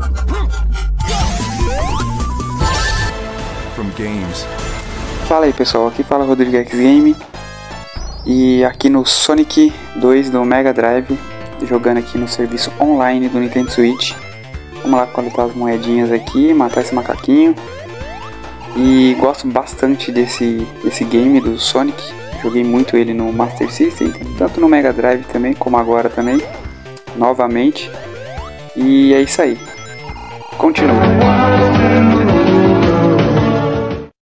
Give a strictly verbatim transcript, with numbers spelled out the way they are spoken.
Fala aí pessoal, aqui fala Rodrigo X Game. E aqui no Sonic dois do Mega Drive, jogando aqui no serviço online do Nintendo Switch. Vamos lá coletar as moedinhas aqui, matar esse macaquinho. E gosto bastante desse, desse game do Sonic. Joguei muito ele no Master System, tanto no Mega Drive também, como agora também, novamente. E é isso aí. Continua.